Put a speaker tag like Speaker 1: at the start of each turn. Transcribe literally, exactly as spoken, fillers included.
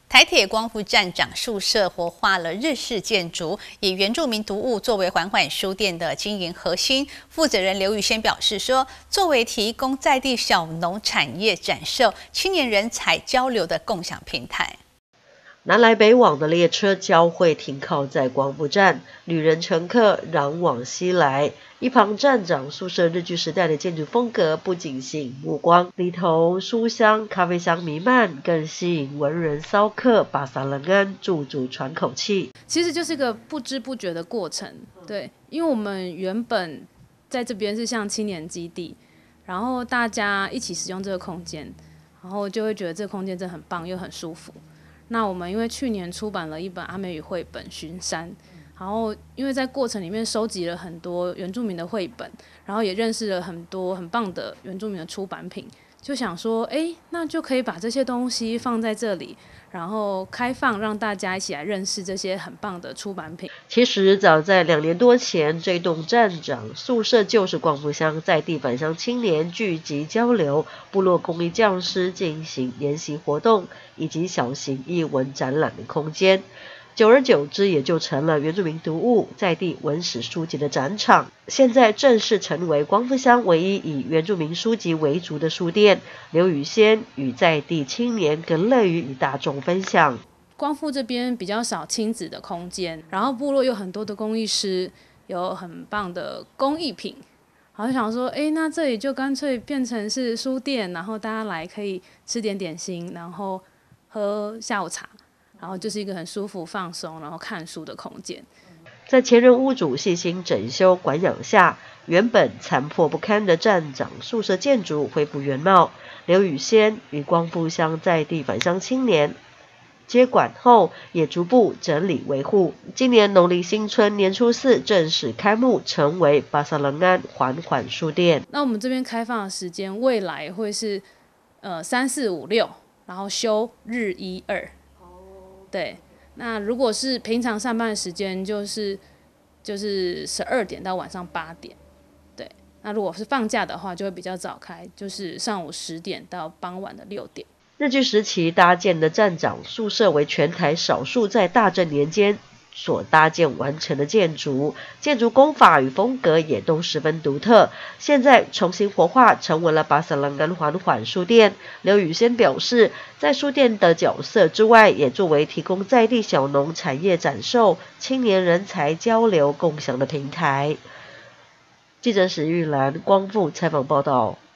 Speaker 1: 台铁光复站长宿舍活化了日式建筑，以原住民读物作为缓缓书店的经营核心。负责人刘宇先表示说，作为提供在地小农产业展售、青年人才交流的共享平台。
Speaker 2: 南来北往的列车交汇停靠在光复站，旅人乘客攘往西来。一旁站长宿舍日据时代的建筑风格不仅吸引目光，里头书香、咖啡香弥漫，更吸引文人骚客巴萨冷安驻足喘口气。
Speaker 3: 其实就是一个不知不觉的过程，对，因为我们原本在这边是像青年基地，然后大家一起使用这个空间，然后就会觉得这个空间真的很棒又很舒服。那我们因为去年出版了一本阿美语绘本《巡山》，然后因为在过程里面收集了很多原住民的绘本，然后也认识了很多很棒的原住民的出版品，就想说，哎，那就可以把这些东西放在这里，然后开放让大家一起来认识这些很棒的出版品。
Speaker 2: 其实早在两年多前，这栋站长宿舍就是光复乡在地返乡青年聚集交流、部落工艺匠师进行研习活动以及小型艺文展览的空间。久而久之，也就成了原住民读物在地文史书籍的展场。现在正式成为光复乡唯一以原住民书籍为主的书店。刘宇先与在地青年更乐于与大众分享。
Speaker 3: 光复这边比较少亲子的空间，然后部落有很多的工艺师，有很棒的工艺品，然后想说，哎，那这里就干脆变成是书店，然后大家来可以吃点点心，然后喝下午茶。然后就是一个很舒服、放松，然后看书的空间。
Speaker 2: 在前任屋主细心整修管养下，原本残破不堪的站长宿舍建筑恢复原貌。刘宇先与光复乡在地返乡青年接管后，也逐步整理维护。今年农历新春年初四正式开幕，成为巴萨冷安缓缓书店。
Speaker 3: 那我们这边开放的时间，未来会是呃三四五六，然后休日一二。对，那如果是平常上班的时间，就是就是十二点到晚上八点，对。那如果是放假的话，就会比较早开，就是上午十点到傍晚的六点。
Speaker 2: 日据时期搭建的站长宿舍为全台少数在大正年间所搭建完成的建筑，建筑工法与风格也都十分独特。现在重新活化，成为了巴萨冷安缓缓书店。刘宇先表示，在书店的角色之外，也作为提供在地小农产业展售、青年人才交流共享的平台。记者史玉兰光复采访报道。